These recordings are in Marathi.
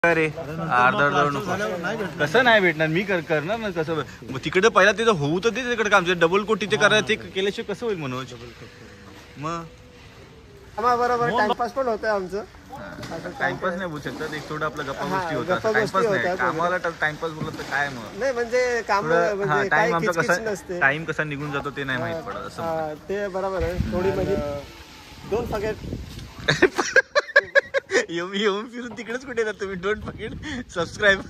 अरे अर्धा कसं नाही भेटणार मी करणार ना कसं तिकडे पहिला तिथं होऊ तर ते तिकडे काम डबल कोट तिथे करायला ते केल्याशिवाय कसं होईल मनोज मग बरोबर टाइमपास पण होतंय आमचं टाइमपास नाही बोलू शकतात एक थोडं आपलं गप्पा गोष्टी होतात टाइमपास नाही कामाला टाइमपास बोलत तर काय मग नाही म्हणजे काम टाइम आमचा कसा टाइम कसा निघून जातो ते नाही माहित पडत असं ते बरोबर आहे थोडी म्हणजे डोंट फॉरगेट येऊन फिरून तिकडेच कुठे येतात तुम्ही डोंट फॉरगेट सबस्क्राईब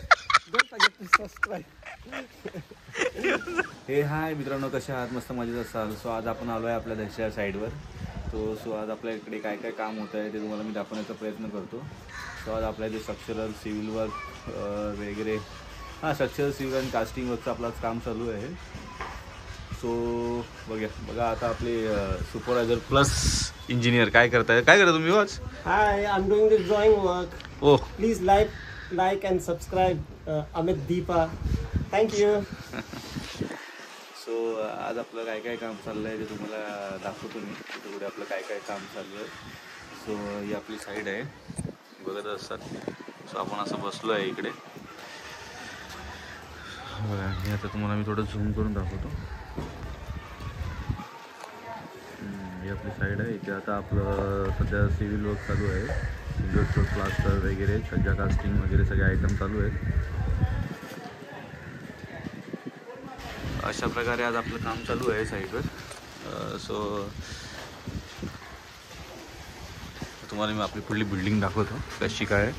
हे हाय मित्रांनो कशा आहात मस्त मजेत असाल सो आज आपण आलो आहे आपल्या देशाच्या साईडवर सो आज आपल्या इकडे काय काय काम होत आहे ते तुम्हाला मी दाखवण्याचा प्रयत्न करतो सो आज आपल्या इथे स्ट्रक्चरल सिव्हिल वर्क वगैरे स्ट्रक्चरल सिव्हिल आणि कास्टिंग वर्कचं आपलं काम चालू आहे सो बघा आता आपले सुपरवायझर प्लस इंजिनियर काय करता तुम्ही आज hi I am doing this drawing work ओ please like and subscribe Amit Deepa thank you so आज आपलं काय काय काम चाललं आहे ते तुम्हाला दाखवतो मी तिथे पुढे आपलं काय काय काम चाललं आहे सो ही आपली साईड आहे बघत असतात सो आपण असं बसलो आहे इकडे बघा आणि आता तुम्हाला मी थोडं झूम करून दाखवतो ही आपली साईड आहे इथे आता आपलं सध्या सिव्हिल वर्क चालू आहे सिंगल फ्लोर प्लास्टर वगैरे सध्या कास्टिंग वगैरे सगळे आयटम चालू आहेत अशा प्रकारे आज आपलं काम चालू आहे साईडवर सो तुम्हाला मी आपली पुढली बिल्डिंग दाखवतो कशी काय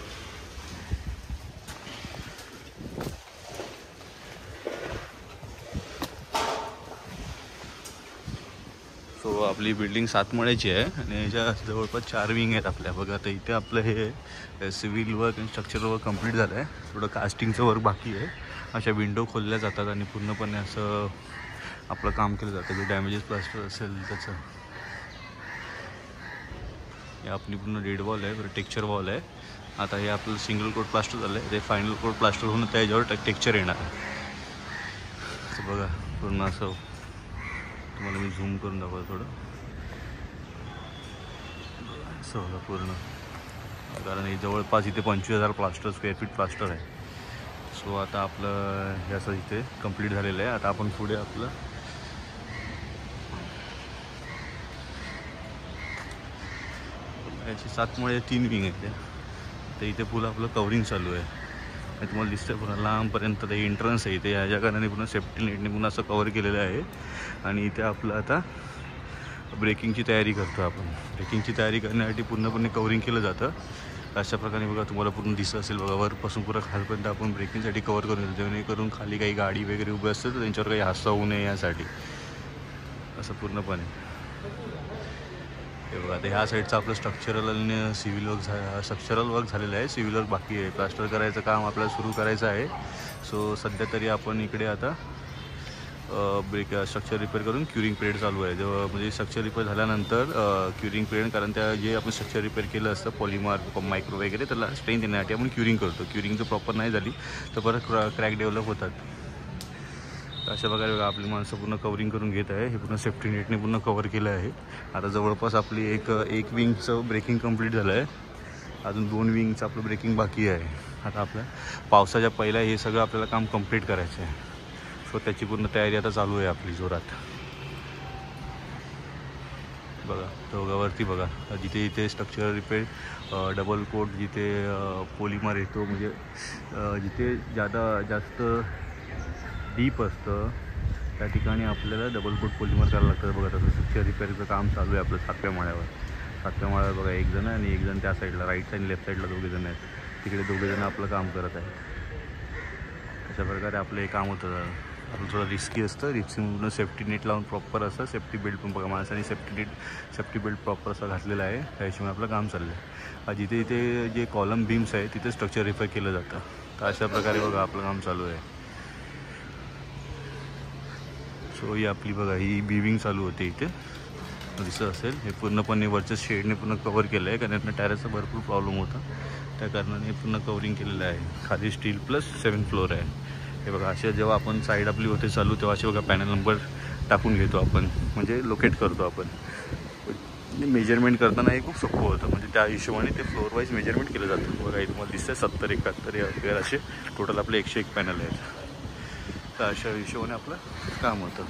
सो आपली बिल्डिंग 7 मळ्याची आहे आणि याच्या जवळपास 4 विंग आहेत आपल्या बघा आता इथे आपलं हे सिव्हिल वर्क आणि स्ट्रक्चरल वर्क कंप्लीट झालं आहे थोडं कास्टिंगचं वर्क बाकी आहे अशा विंडो खोलल्या जातात आणि पूर्णपणे असं आपलं काम केलं जातं जे डॅमेजेस प्लास्टर असेल त्याचं हे आपली पूर्ण रेड वॉल आहे टेक्स्चर वॉल आहे आता हे आपलं सिंगल कोट प्लास्टर झालं आहे ते फायनल कोट प्लास्टर होऊन त्याच्यावर टेक्स्चर येणार आहे तर बघा पूर्ण असं तुम्हाला मी झूम करून दाखवतो थोडं असं बघा पूर्ण कारण हे जवळपास इथे 25,000 स्क्वेअर फीट प्लास्टर आहे सो आता आपलं हे असं इथे कंप्लीट झालेलं आहे आता आपण पुढे आपलं याची 7 मुळे 3 विंग आहेत तर इथे पुढं आपलं कवरिंग चालू आहे आणि तुम्हाला दिसतं पुन्हा लांबपर्यंत ते एंट्रन्स आहे इथे याच्या कारणाने पुन्हा सेफ्टी नेटने पुन्हा असं कवर केलेलं आहे आणि इथे आपलं आता ब्रेकिंगची तयारी करतो आपण ब्रेकिंगची तयारी करण्यासाठी पूर्णपणे कवरिंग केलं जातं अशा प्रकारे बघा तुम्हाला पूर्ण दिसत असेल बघा वरपासून पुरा खालपर्यंत आपण ब्रेकिंगसाठी कवर करून येतो जेणेकरून खाली काही गाडी वगैरे उभी असते तर त्यांच्यावर काही हादसा होऊ नये यासाठी असं पूर्णपणे हे बघा आता ह्या साईडचं आपलं स्ट्रक्चरल आणि सिव्हिल वर्क स्ट्रक्चरल वर्क झालेलं आहे सिव्हिल वर्क बाकी आहे प्लास्टर करायचं काम आपल्याला सुरू करायचं आहे सो सध्या तरी आपण इकडे आता स्ट्रक्चर रिपेअर करून क्युरिंग पिरियड चालू आहे जेव्हा म्हणजे स्ट्रक्चर रिपेअर झाल्यानंतर क्युरिंग पिरियड कारण त्या जे आपण स्ट्रक्चर रिपेअर केलं असतं पॉलिमर मायक्रो वगैरे त्याला स्ट्रेंथ देण्यासाठी आपण क्युरिंग करतो क्युरिंग जर प्रॉपर नाही झाली तर परत क्रॅक डेव्हलप होतात अशा प्रकारे बघा आपली माणसं पूर्ण कवरिंग करून घेत आहे हे पूर्ण सेफ्टी नेटने पूर्ण कवर केलं आहे आता जवळपास आपली एक विंगचं ब्रेकिंग कंप्लीट झालं आहे अजून 2 विंगचं आपलं ब्रेकिंग बाकी आहे आता आपल्या पावसाच्या पहिल्या हे सगळं आपल्याला काम कंप्लीट करायचं आहे सो त्याची पूर्ण तयारी आता चालू आहे आपली जोरात बघा दोघावरती बघा जिथे जिथे स्ट्रक्चर रिपेअर डबल कोट जिथे पॉलिमर येतो म्हणजे जिथे जास्त डीप असतं त्या ठिकाणी आपल्याला डबल कोट पॉलिमर करायला लागतं बघा तसं स्ट्रक्चर रिपेअरचं काम चालू आहे आपलं 7व्या माळ्यावर बघा एक जण आणि एक जण त्या साईडला राईट साईड लेफ्ट साईडला 2 जण आहेत तिकडे 2 जण आपलं काम करत आहेत अशा प्रकारे आपलं हे काम होतं आपलं थोडं रिस्की असतं रिस्की सेफ्टी नेट लावून प्रॉपर असं सेफ्टी बेल्ट पण बघा माणसाने सेफ्टी बेल्ट प्रॉपर असं घातलेला आहे त्याशिवाय आपलं काम चाललं आहे जिथे इथे जे कॉलम बीम्स आहे तिथे स्ट्रक्चर रिपेअर केलं जातं तर अशा प्रकारे बघा आपलं काम चालू आहे सो ही आपली बघा ही बिविंग चालू होते इथे दिसत असेल हे पूर्णपणे वरच्या शेडने पूर्ण कवर केलं आहे कारण यातनं टायरचा भरपूर प्रॉब्लेम होता त्या कारणाने पूर्ण कवरिंग केलेलं आहे खाली स्टील प्लस 7 फ्लोअर आहे हे बघा असे जेव्हा आपण साईड आपली होते चालू तेव्हा असे बघा पॅनल नंबर टाकून घेतो आपण म्हणजे लोकेट करतो आपण मेजरमेंट करताना हे खूप सोपं होतं, म्हणजे त्या हिशोबाने ते फ्लोअर वाईज मेजरमेंट केलं जातं. बघा इथे तुम्हाला दिसतं 70, 71 वगैरे असे टोटल आपले 101 पॅनल आहेत. तर अशा हिशोबाने आपलं काम होतं.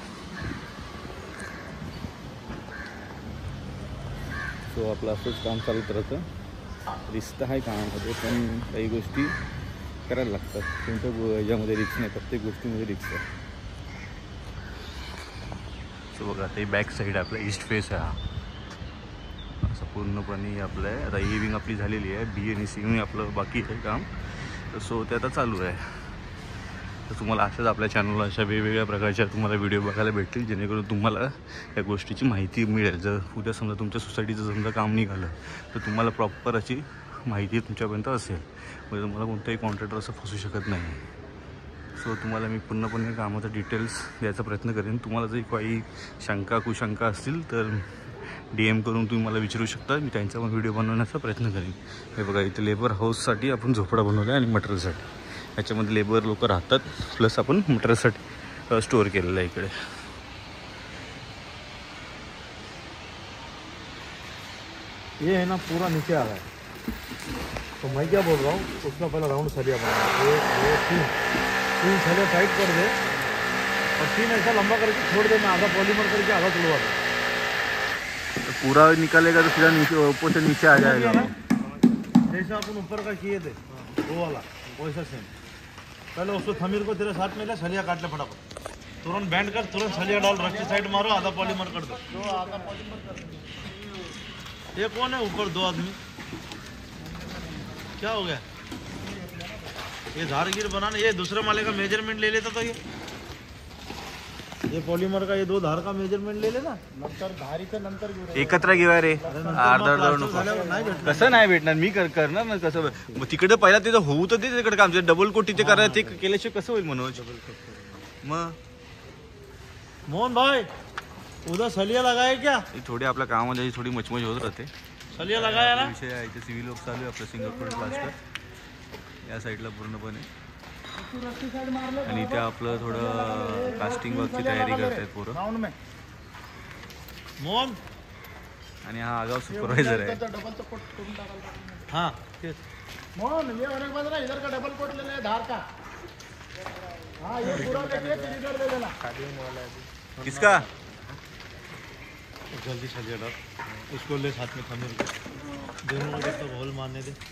सो आपलं असंच काम चालत राहतं. रिस्क आहे कामामध्ये, पण काही गोष्टी करायला लागतात. कोणत्या याच्यामध्ये रिस्क नाही, प्रत्येक गोष्टीमध्ये रिस्क आहे. सो बघा ते बॅक साईड आपला ईस्ट फेस आहे हा. असं पूर्णपणे आपलं आहे. आता ही विंग आपली झालेली आहे, बी आणि सी विंग आपलं बाकी आहे काम. सो ते आता चालू आहे. तर तुम्हाला अशाच आपल्या चॅनलला अशा वेगवेगळ्या प्रकारच्या तुम्हाला व्हिडिओ बघायला भेटतील, जेणेकरून तुम्हाला या गोष्टीची माहिती मिळेल. जर उद्या समजा तुमच्या सोसायटीचं समजा काम निघालं तर तुम्हाला प्रॉपर अशी माहिती तुमच्यापर्यंत असेल, म्हणजे तुम्हाला कोणताही कॉन्ट्रॅक्टर असं फसू शकत नाही. सो तुम्हाला मी पूर्णपणे कामाचा डिटेल्स द्यायचा प्रयत्न करेन. तुम्हाला जर काही शंका कुशंका असतील तर DM करून तुम्ही मला विचारू शकता. मी त्यांचा पण व्हिडिओ बनवण्याचा प्रयत्न करेन. हे बघा इथे लेबर हाऊससाठी आपण झोपडा बनवला आहे आणि मटेरियलसाठी. याच्यामध्ये लेबर लोक राहतात, प्लस आपण मटेरियलसाठी स्टोअर केलेलं आहे इकडे. ये है ना पूरा नीचे आ रहा है, तो मैं क्या बोल रहा हूँ, उसका पहला राउंड सलिया बना, ये तीन सलिया टाइट कर दे और 3 ऐसा लंबा करके छोड़ दे. मैं आधा पॉलीमर करके आधा तुड़वा दूँ. तो पूरा निकालेगा तो सीधा नीचे ऊपर से नीचे आ जाएगा. जैसा अपन ऊपर का किए थे वो वाला वैसा सेम. पहले उसको थमीर को तेरे साथ में ले, सलिया काट ले फटाफट, तुरंत बैंड कर, तुरंत सलिया डाल, रस्सी साइड मारो, आधा पॉलीमर कर दो. ये कौन है ऊपर 2 आदमी, क्या हो गया? ये धारगिर बनाना, ये दूसरे माले का मेजरमेंट ले लेता तो ये पॉलीमर का ये 2 धार का मेजरमेंट ले लेना, नंतर धारीचं नंतर एकत्र घेऊया रे. कसं नाही भेटणार, मी करणार ना. कसं मग तिकडे पहिला तिथं होऊ तर दे तिकडे काम. डबल कोट तिथे करायचं, ते केल्याशिवाय कसं होईल मनोज? मग मोहन भाई उधर सलिया लगाए क्या? थोडी आपल्या कामामध्ये थोडी मचमच होत राहते. सलिया लगाया ना. विषय आहे इथे सिव्हिल वर्क चालू आहे आपलं, सिंगापूर प्लास्टर या साईडला पूर्णपणे. आणि इथे आपलं थोडं कास्टिंग वर्कची तयारी करतायत पोरं. मोहन आणि हा आगाव सुपरवायझर आहे. हाँ मोहन ये होने के बाद ना इधर का डबल कोट ले ले धार का. हाँ ये पूरा लेके फिर इधर ले लेना. किसका? जल्दी सलिया डाल, उसको ले साथ में खमीर को, दोनों को तो होल मारने दे.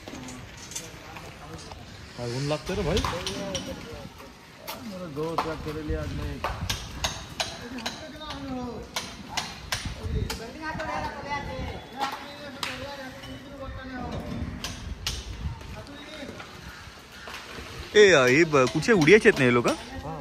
ऊन लगते रे भाई, मेरा 2 ट्रक तेरे लिए आज मैं. हे कुठे उडियाचे आहेत ना हे लोक?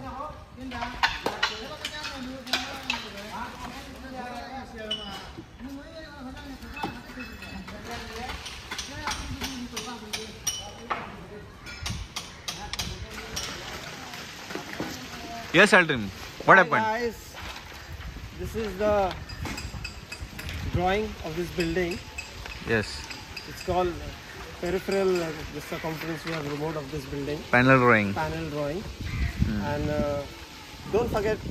Yes, I'll dream. What happened? Hi guys, this is the drawing of this building. Yes. It's called peripheral. The circumference we have removed of this building. Panel drawing. Panel drawing. And don't forget.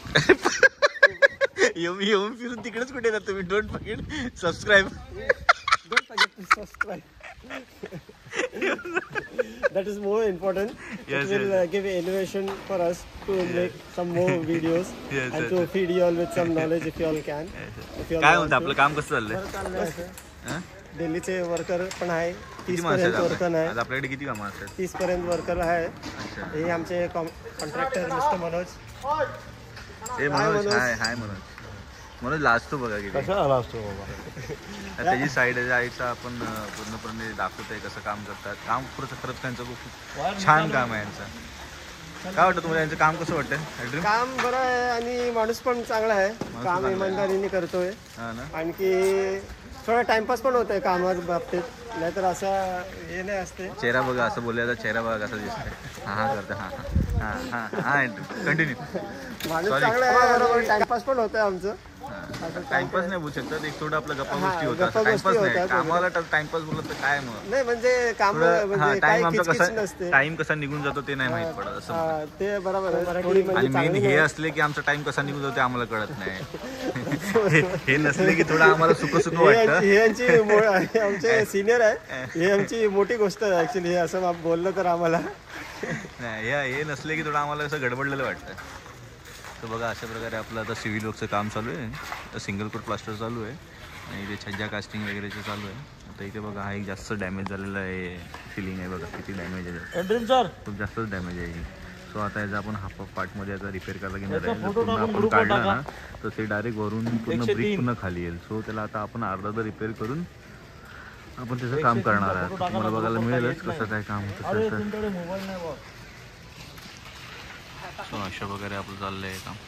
येऊन फिरून तिकडेच कुठे येतात तुम्ही? Don't forget subscribe. Don't forget to subscribe. That is more important. Yes, it will give innovation for us to make some more videos Yes, and to feed you all with some knowledge if you all can. If you all काय want म्हणतं to. आपलं काम कसं चाललंय? बरं चाललंय असं. हं? दिल्लीचे वर्कर पण आहे. किती 30 माणसं पर्यंत आहेत वर्कर आपल्या? आहे. आज आपल्याकडे किती कामं असतात? 30 पर्यंत वर्कर आहे. अच्छा. हे आमचे कॉन्ट्रॅक्टर मिस्टर मनोज. ए मनोज, हाय मनोज. मनोज लाजतो बघा की कशाला आला असतो बाबा. त्याची साईडचा आपण पूर्णपणे दाखवतोय कसं काम करतात. काम खरंच त्यांचं खूप छान काम आहे यांचं. काय वाटतं तुम्हाला यांचं काम कसं वाटतं? काम बरं आहे आणि माणूस पण चांगला आहे. काम इमानदारीने करतोय. हा ना. आणखी थोडा टाइमपास पण होतोय कामाच्या बाबतीत, नाहीतर असं हे नाही असते. चेहरा बघा, असं बोलल्याचा चेहरा बघा कसा दिसतोय. हा करतो. हा कंटिन्यू. माणूस चांगला आहे, बरोबर टाइमपास पण होतंय आमचं. टाइमपास नाही बोलू शकतात, एक थोडं आपलं गप्पा हा, गोष्टी गप्पा होतात. टाइमपास गोष्टी नाही, होतात. कामाला टाइमपास बोलत तर काय मग नाही म्हणजे काम म्हणजे टाइम काही आमचा किचकिच कसा नसते. टाइम कसा निघून जातो ते नाही माहित पडत असं. हा, ते बरोबर आहे. थोडी आणि म्हणजे मेन चांगली हे आहे. असले की आमचा टाइम कसा निघून जातो ते आम्हाला कळत नाही. हे नसले की थोडं आम्हाला सुख सुख वाटतं. हे आमचे सिनियर आहे, हे आमची मोठी गोष्ट आहे ऍक्च्युली. हे असं बोललं तर आम्हाला नाही, हे नसले की थोडं आम्हाला असं गडबडलेलं वाटतं. तर बघा अशा प्रकारे आपलं आता सिव्हिल वर्कचं काम चालू आहे. सिंगल कोट प्लास्टर चालू आहे आणि इथे छज्जा कास्टिंग वगैरेचं चालू आहे. आता इथे बघा हा एक जास्त डॅमेज झालेला आहे. सिलिंग आहे बघा किती डॅमेज आहे, सर खूप जास्तच डॅमेज आहे ही. सो आता याचा आपण हाफ ऑफ पार्टमध्ये याचा रिपेअर करायला घेणार आहे. पूर्ण आपण काढला ना तर ते डायरेक्ट वरून पूर्ण ब्रिक पूर्ण खाली येईल. सो त्याला आता आपण अर्धा रिपेअर करून आपण त्याचं काम करणार आहे. तुम्हाला बघायला मिळेलच कसं काय काम होतं त्याचं. सो अशा प्रकारे आपलं चाललं आहे काम.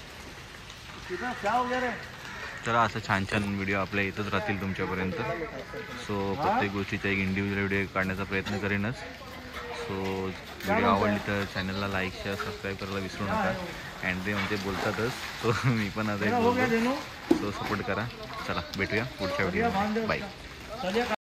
चला असं छान छान व्हिडिओ आपल्या येतच राहतील तुमच्यापर्यंत. सो प्रत्येक गोष्टीचा एक इंडिव्हिज्युअल व्हिडिओ काढण्याचा प्रयत्न करेनच. सो व्हिडिओ आवडली तर चॅनलला लाईक शेअर सबस्क्राईब करायला विसरू नका. अँड ते म्हणजे बोलतातच, सो मी पण आता एक बोलतो. सो सपोर्ट करा. चला भेटूया पुढच्या व्हिडिओ. बाय.